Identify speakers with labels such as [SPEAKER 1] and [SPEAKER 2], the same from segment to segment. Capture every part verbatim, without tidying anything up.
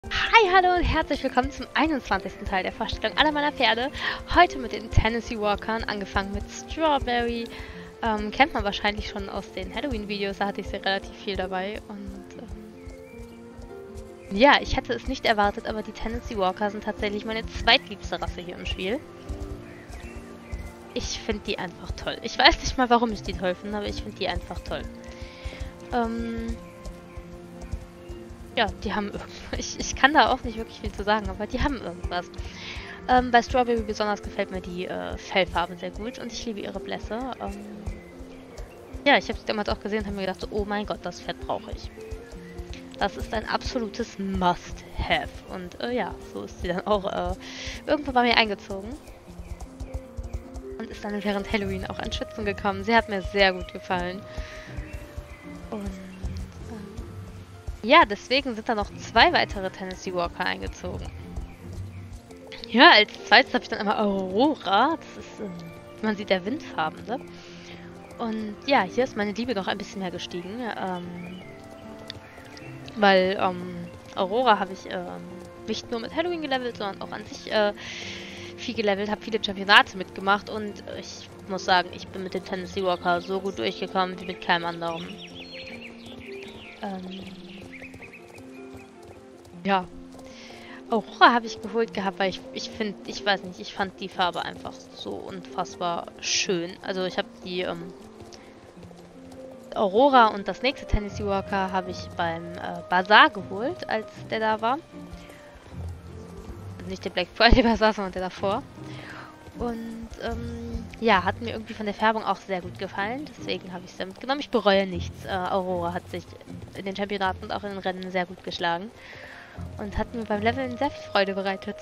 [SPEAKER 1] Hi, hallo und herzlich willkommen zum einundzwanzigsten Teil der Vorstellung aller meiner Pferde. Heute mit den Tennessee Walkern, angefangen mit Strawberry. Ähm, kennt man wahrscheinlich schon aus den Halloween-Videos, da hatte ich sie relativ viel dabei. Und ähm, ja, ich hätte es nicht erwartet, aber die Tennessee Walker sind tatsächlich meine zweitliebste Rasse hier im Spiel. Ich finde die einfach toll. Ich weiß nicht mal, warum ich die toll finde, aber ich finde die einfach toll. Ähm... Ja, die haben ich, ich kann da auch nicht wirklich viel zu sagen, aber die haben irgendwas. Ähm, bei Strawberry besonders gefällt mir die äh, Fellfarbe sehr gut und ich liebe ihre Blässe. Ähm, ja, ich habe sie damals auch gesehen und habe mir gedacht, oh mein Gott, das Fett brauche ich. Das ist ein absolutes Must-Have. Und äh, ja, so ist sie dann auch äh, irgendwo bei mir eingezogen. Und ist dann während Halloween auch an Schützen gekommen. Sie hat mir sehr gut gefallen. Und ja, deswegen sind da noch zwei weitere Tennessee Walker eingezogen. Ja, als zweites habe ich dann einmal Aurora. Das ist, ähm, man sieht, der Windfarbene. Und ja, hier ist meine Liebe noch ein bisschen mehr gestiegen. Ähm, weil ähm, Aurora habe ich ähm, nicht nur mit Halloween gelevelt, sondern auch an sich äh, viel gelevelt, habe viele Championate mitgemacht. Und ich muss sagen, ich bin mit dem Tennessee Walker so gut durchgekommen wie mit keinem anderen. Ähm... Ja, Aurora habe ich geholt gehabt, weil ich, ich finde, ich weiß nicht, ich fand die Farbe einfach so unfassbar schön. Also ich habe die ähm, Aurora und das nächste Tennessee Walker habe ich beim äh, Bazaar geholt, als der da war. Nicht der Black Friday Bazaar, sondern der davor. Und ähm, ja, hat mir irgendwie von der Färbung auch sehr gut gefallen. Deswegen habe ich es damit genommen. Ich bereue nichts. Äh, Aurora hat sich in den Championaten und auch in den Rennen sehr gut geschlagen. Und hat mir beim Leveln sehr viel Freude bereitet.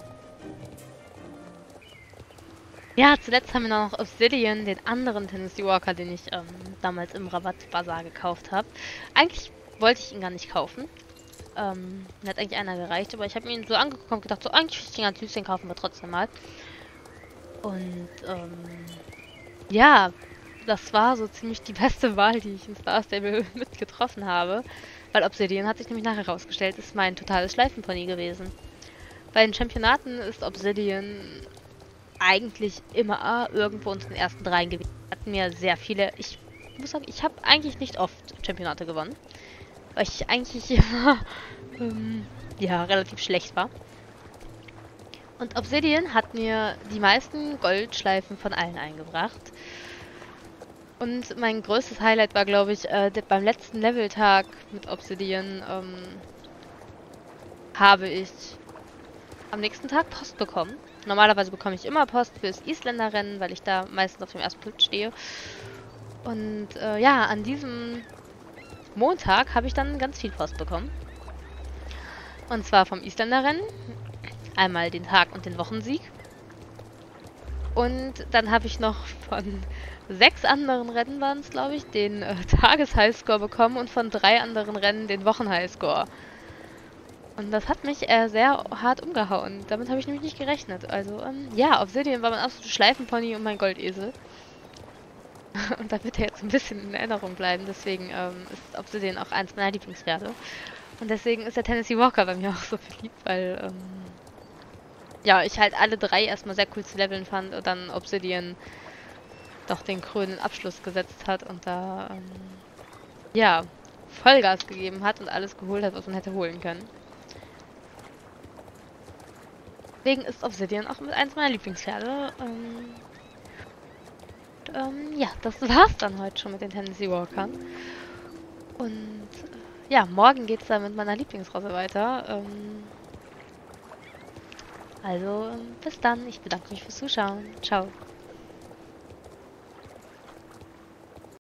[SPEAKER 1] Ja, zuletzt haben wir noch Obsidian, den anderen Tennessee Walker, den ich ähm, damals im Rabatt-Bazar gekauft habe. Eigentlich wollte ich ihn gar nicht kaufen. Ähm, mir hat eigentlich einer gereicht, aber ich habe ihn so angeguckt und gedacht, so eigentlich finde ich den ganz süß, den kaufen wir trotzdem mal. Und ähm, ja, das war so ziemlich die beste Wahl, die ich in Star Stable mit getroffen habe. Weil Obsidian, hat sich nämlich nachher herausgestellt, ist mein totales Schleifenpony gewesen. Bei den Championaten ist Obsidian eigentlich immer irgendwo unter den ersten dreien gewesen. Hat mir sehr viele... Ich muss sagen, ich habe eigentlich nicht oft Championate gewonnen. Weil ich eigentlich immer ähm, ja, relativ schlecht war. Und Obsidian hat mir die meisten Goldschleifen von allen eingebracht. Und mein größtes Highlight war, glaube ich, äh, beim letzten Leveltag mit Obsidian ähm, habe ich am nächsten Tag Post bekommen. Normalerweise bekomme ich immer Post fürs Isländer-Rennen, weil ich da meistens auf dem ersten Platz stehe. Und äh, ja, an diesem Montag habe ich dann ganz viel Post bekommen. Und zwar vom Isländer-Rennen. Einmal den Tag und den Wochensieg. Und dann habe ich noch von sechs anderen Rennen waren es, glaube ich, den äh, Tages-Highscore bekommen und von drei anderen Rennen den Wochen-Highscore. Und das hat mich äh, sehr hart umgehauen. Damit habe ich nämlich nicht gerechnet. Also, ähm, ja, Obsidian war mein absolutes Schleifenpony und mein Goldesel. Und da wird er jetzt ein bisschen in Erinnerung bleiben. Deswegen ähm, ist Obsidian auch eins meiner Lieblingspferde. Und deswegen ist der Tennessee Walker bei mir auch so beliebt, weil, ähm, ja, ich halt alle drei erstmal sehr cool zu leveln fand und dann Obsidian doch den krönenden Abschluss gesetzt hat und da, ähm, ja, Vollgas gegeben hat und alles geholt hat, was man hätte holen können. Deswegen ist Obsidian auch mit eins meiner Lieblingspferde. Ähm, und, ähm, ja, das war's dann heute schon mit den Tennessee Walkern. Und äh, ja, morgen geht's dann mit meiner Lieblingsrasse weiter. Ähm, also, bis dann. Ich bedanke mich fürs Zuschauen. Ciao.